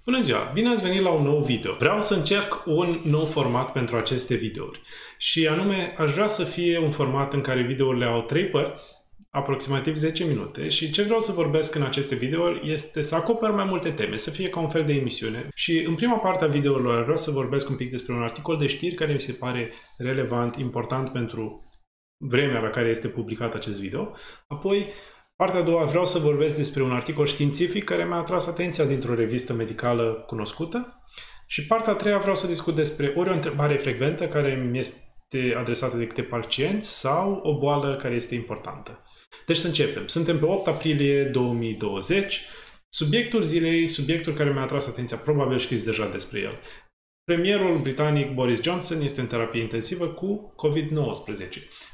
Bună ziua! Bine ați venit la un nou video. Vreau să încerc un nou format pentru aceste videouri. Și anume, aș vrea să fie un format în care videourile au 3 părți, aproximativ 10 minute. Și ce vreau să vorbesc în aceste videouri este să acopăr mai multe teme, să fie ca un fel de emisiune. Și în prima parte a videourilor vreau să vorbesc un pic despre un articol de știri care mi se pare relevant, important pentru vremea la care este publicat acest video. Apoi, partea a doua, vreau să vorbesc despre un articol științific care mi-a atras atenția dintr-o revistă medicală cunoscută. Și partea a treia, vreau să discut despre ori o întrebare frecventă care mi este adresată de câte pacienți sau o boală care este importantă. Deci să începem. Suntem pe 8 aprilie 2020. Subiectul zilei, subiectul care mi-a atras atenția, probabil știți deja despre el. Premierul britanic Boris Johnson este în terapie intensivă cu COVID-19.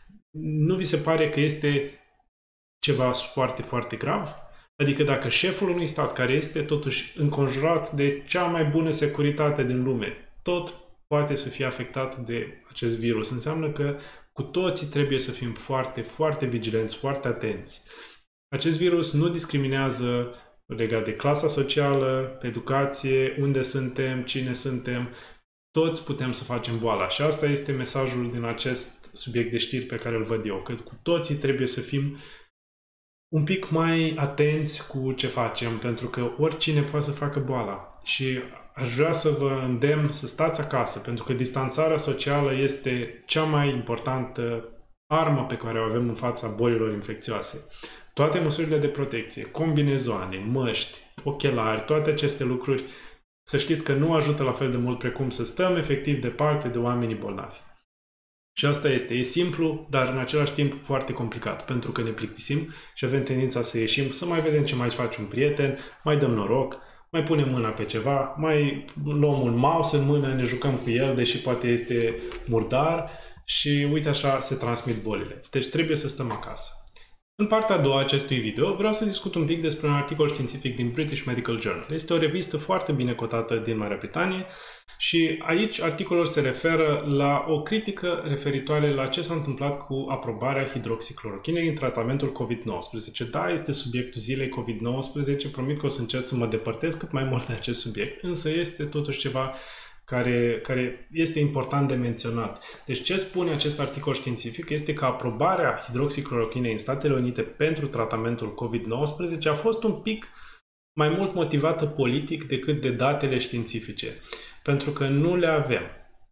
Nu vi se pare că este ceva foarte, foarte grav? Adică dacă șeful unui stat care este totuși înconjurat de cea mai bună securitate din lume, tot poate să fie afectat de acest virus, înseamnă că cu toții trebuie să fim foarte, foarte vigilenți, foarte atenți. Acest virus nu discriminează legat de clasa socială, educație, unde suntem, cine suntem. Toți putem să facem boala. Și asta este mesajul din acest subiect de știri pe care îl văd eu, că cu toții trebuie să fim un pic mai atenți cu ce facem, pentru că oricine poate să facă boala. Și aș vrea să vă îndemn să stați acasă, pentru că distanțarea socială este cea mai importantă armă pe care o avem în fața bolilor infecțioase. Toate măsurile de protecție, combinezoane, măști, ochelari, toate aceste lucruri, să știți că nu ajută la fel de mult precum să stăm efectiv departe de oamenii bolnavi. Și asta este. E simplu, dar în același timp foarte complicat, pentru că ne plictisim și avem tendința să ieșim, să mai vedem ce mai face un prieten, mai dăm noroc, mai punem mâna pe ceva, mai luăm un mouse în mână, ne jucăm cu el, deși poate este murdar și uite așa se transmit bolile. Deci trebuie să stăm acasă. În partea a doua a acestui video vreau să discut un pic despre un articol științific din British Medical Journal. Este o revistă foarte bine cotată din Marea Britanie și aici articolul se referă la o critică referitoare la ce s-a întâmplat cu aprobarea hidroxiclorochinei în tratamentul COVID-19. Da, este subiectul zilei COVID-19, promit că o să încerc să mă depărtez cât mai mult de acest subiect, însă este totuși ceva care este important de menționat. Deci ce spune acest articol științific este că aprobarea hidroxiclorochinei în Statele Unite pentru tratamentul COVID-19 a fost un pic mai mult motivată politic decât de datele științifice, pentru că nu le avem.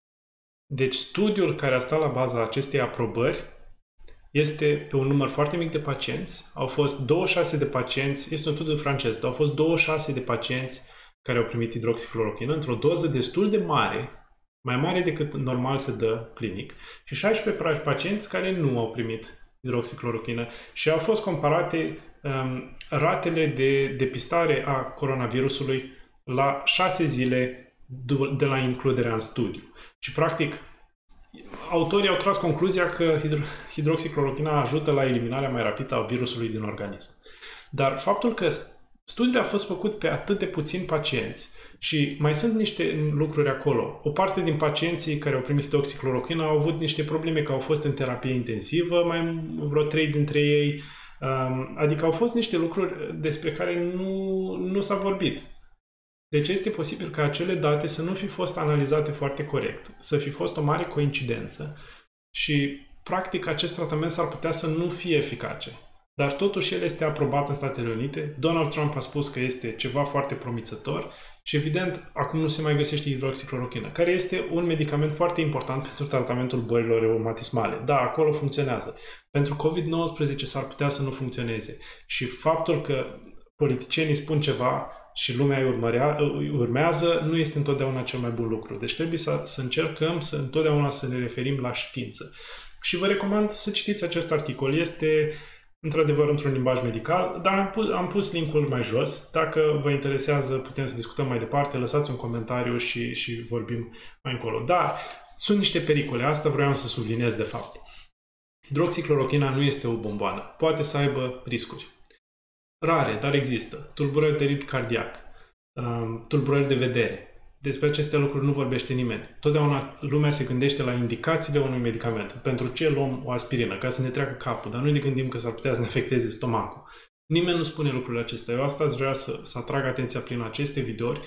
Deci studiul care a stat la baza acestei aprobări este pe un număr foarte mic de pacienți. Au fost 26 de pacienți, este un studiu francez, dar au fost 26 de pacienți care au primit hidroxiclorochină într-o doză destul de mare, mai mare decât normal se dă clinic, și 16 pacienți care nu au primit hidroxiclorochină și au fost comparate ratele de depistare a coronavirusului la 6 zile de la includerea în studiu. Și practic autorii au tras concluzia că hidroxiclorochina ajută la eliminarea mai rapidă a virusului din organism. Dar faptul că studiul a fost făcut pe atât de puțini pacienți și mai sunt niște lucruri acolo. O parte din pacienții care au primit hidroxiclorochină au avut niște probleme, că au fost în terapie intensivă, mai vreo 3 dintre ei, adică au fost niște lucruri despre care nu s-a vorbit. Deci este posibil ca acele date să nu fi fost analizate foarte corect, să fi fost o mare coincidență și practic acest tratament s-ar putea să nu fie eficace. Dar totuși el este aprobat în Statele Unite. Donald Trump a spus că este ceva foarte promițător și evident acum nu se mai găsește hidroxiclorochină, care este un medicament foarte important pentru tratamentul bolilor reumatismale. Da, acolo funcționează. Pentru COVID-19 s-ar putea să nu funcționeze. Și faptul că politicienii spun ceva și lumea îi urmează nu este întotdeauna cel mai bun lucru. Deci trebuie să încercăm întotdeauna să ne referim la știință. Și vă recomand să citiți acest articol. Este într-adevăr într-un limbaj medical, dar am pus link-ul mai jos. Dacă vă interesează, putem să discutăm mai departe, lăsați un comentariu și vorbim mai încolo. Dar sunt niște pericole, asta vreau să subliniez de fapt. Hidroxiclorochina nu este o bomboană, poate să aibă riscuri. Rare, dar există. Tulburări de ritm cardiac, tulburări de vedere. Despre aceste lucruri nu vorbește nimeni. Totdeauna lumea se gândește la indicațiile unui medicament. Pentru ce luăm o aspirină? Ca să ne treacă capul, dar nu ne gândim că s-ar putea să ne afecteze stomacul. Nimeni nu spune lucrurile acestea. Eu asta aș vrea să atrag atenția prin aceste videouri,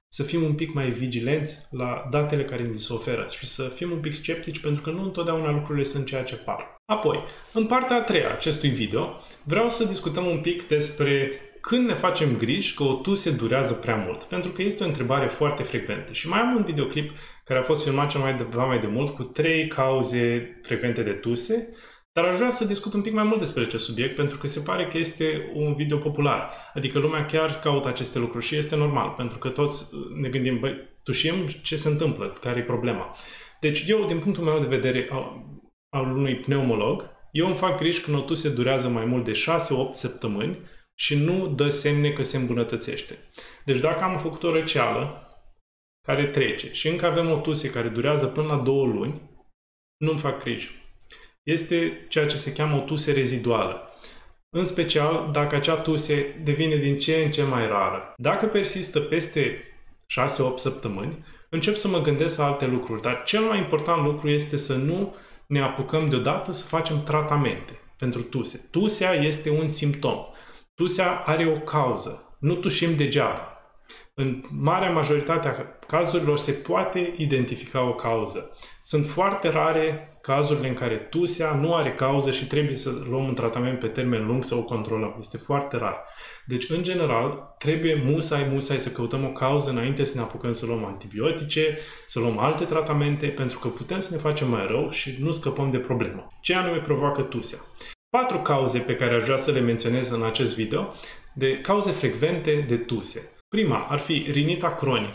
să fim un pic mai vigilenți la datele care ni se oferă și să fim un pic sceptici, pentru că nu întotdeauna lucrurile sunt ceea ce par. Apoi, în partea a treia acestui video, vreau să discutăm un pic despre când ne facem griji că o tuse durează prea mult, pentru că este o întrebare foarte frecventă. Și mai am un videoclip care a fost filmat ceva mai de mult cu 3 cauze frecvente de tuse, dar aș vrea să discut un pic mai mult despre acest subiect, pentru că se pare că este un video popular. Adică lumea chiar caută aceste lucruri și este normal, pentru că toți ne gândim, băi, tușim, ce se întâmplă, care e problema. Deci eu, din punctul meu de vedere al unui pneumolog, eu îmi fac griji când o tuse durează mai mult de 6-8 săptămâni și nu dă semne că se îmbunătățește. Deci dacă am făcut o răceală care trece și încă avem o tuse care durează până la 2 luni, nu-mi fac griji. Este ceea ce se cheamă o tuse reziduală. În special dacă acea tuse devine din ce în ce mai rară. Dacă persistă peste 6-8 săptămâni, încep să mă gândesc la alte lucruri. Dar cel mai important lucru este să nu ne apucăm deodată să facem tratamente pentru tuse. Tusea este un simptom. Tusea are o cauză. Nu tușim degeaba. În marea majoritate a cazurilor se poate identifica o cauză. Sunt foarte rare cazurile în care tusea nu are cauză și trebuie să luăm un tratament pe termen lung să o controlăm. Este foarte rar. Deci, în general, trebuie musai să căutăm o cauză înainte să ne apucăm să luăm antibiotice, să luăm alte tratamente, pentru că putem să ne facem mai rău și nu scăpăm de problemă. Ce anume provoacă tusea? 4 cauze pe care aș vrea să le menționez în acest video, de cauze frecvente de tuse. Prima ar fi rinita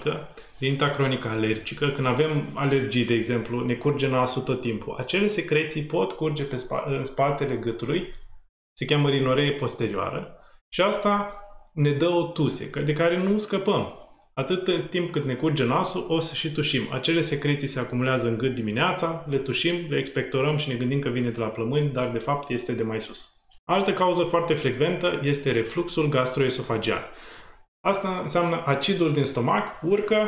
cronică alergică. Când avem alergii, de exemplu, ne curge nasul tot timpul. Acele secreții pot curge în spatele gâtului, se cheamă rinoree posterioară și asta ne dă o tuse, de care nu scăpăm. Atât timp cât ne curge nasul, o să și tușim. Acele secreții se acumulează în gât dimineața, le tușim, le expectorăm și ne gândim că vine de la plămâni, dar de fapt este de mai sus. Altă cauză foarte frecventă este refluxul gastroesofagian. Asta înseamnă acidul din stomac urcă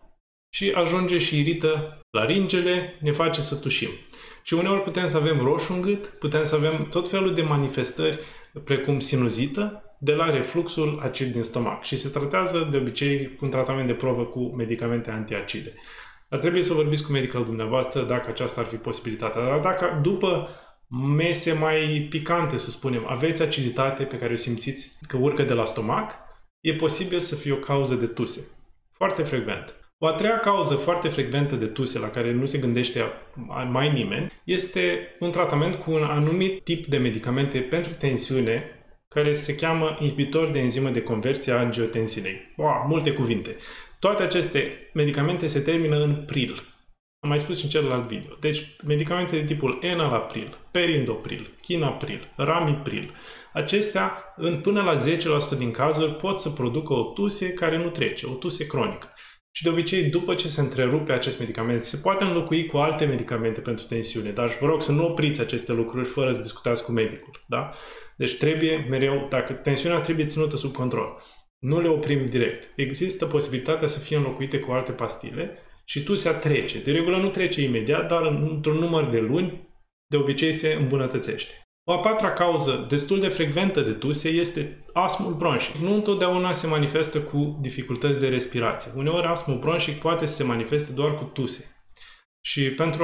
și ajunge și irită laringele, ne face să tușim. Și uneori putem să avem roșu în gât, putem să avem tot felul de manifestări precum sinuzită de la refluxul acid din stomac și se tratează de obicei cu un tratament de provă cu medicamente antiacide. Dar trebuie să vorbiți cu medicul dumneavoastră dacă aceasta ar fi posibilitatea. Dar dacă după mese mai picante, să spunem, aveți aciditate pe care o simțiți că urcă de la stomac, e posibil să fie o cauză de tuse. Foarte frecvent. O a treia cauză foarte frecventă de tuse la care nu se gândește mai nimeni este un tratament cu un anumit tip de medicamente pentru tensiune care se cheamă inhibitor de enzimă de conversie a angiotensinei. Multe cuvinte. Toate aceste medicamente se termină în pril. Am mai spus și în celălalt video. Deci, medicamente de tipul enalapril, perindopril, chinapril, ramipril, acestea, până la 10% din cazuri, pot să producă o tuse care nu trece, o tuse cronică. Și de obicei, după ce se întrerupe acest medicament, se poate înlocui cu alte medicamente pentru tensiune, dar vă rog să nu opriți aceste lucruri fără să discutați cu medicul. Da? Deci trebuie mereu, dacă tensiunea trebuie ținută sub control, nu le oprim direct. Există posibilitatea să fie înlocuite cu alte pastile și tusea trece. De regulă nu trece imediat, dar într-un număr de luni, de obicei se îmbunătățește. O a patra cauză destul de frecventă de tuse este astmul bronșic. Nu întotdeauna se manifestă cu dificultăți de respirație. Uneori astmul bronșic poate să se manifeste doar cu tuse. Și pentru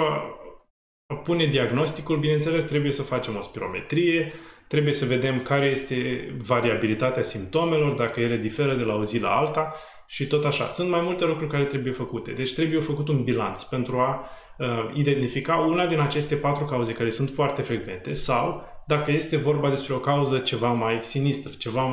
a pune diagnosticul, bineînțeles, trebuie să facem o spirometrie, trebuie să vedem care este variabilitatea simptomelor, dacă ele diferă de la o zi la alta și tot așa. Sunt mai multe lucruri care trebuie făcute. Deci trebuie făcut un bilanț pentru a identifica una din aceste 4 cauze care sunt foarte frecvente sau dacă este vorba despre o cauză ceva mai sinistră, ceva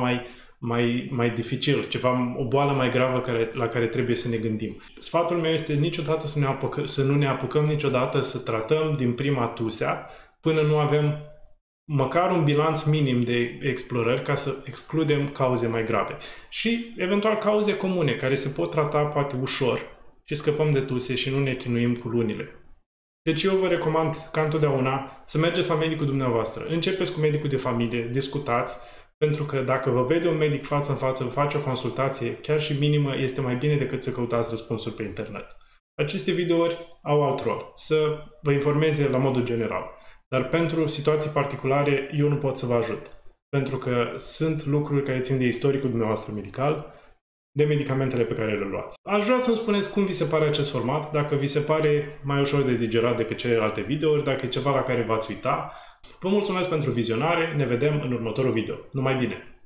mai dificil, o boală mai gravă la care trebuie să ne gândim. Sfatul meu este niciodată să nu ne apucăm niciodată să tratăm din prima tusea până nu avem măcar un bilanț minim de explorări ca să excludem cauze mai grave. Și eventual cauze comune care se pot trata poate ușor și scăpăm de tuse și nu ne chinuim cu lunile. Deci eu vă recomand ca întotdeauna să mergeți la medicul dumneavoastră. Începeți cu medicul de familie, discutați, pentru că dacă vă vede un medic față în față, vă face o consultație, chiar și minimă, este mai bine decât să căutați răspunsuri pe internet. Aceste videouri au alt rol, să vă informeze la modul general. Dar pentru situații particulare, eu nu pot să vă ajut. Pentru că sunt lucruri care țin de istoricul dumneavoastră medical de medicamentele pe care le luați. Aș vrea să-mi spuneți cum vi se pare acest format, dacă vi se pare mai ușor de digerat decât celelalte videouri, dacă e ceva la care v-ați uita. Vă mulțumesc pentru vizionare, ne vedem în următorul video. Numai bine!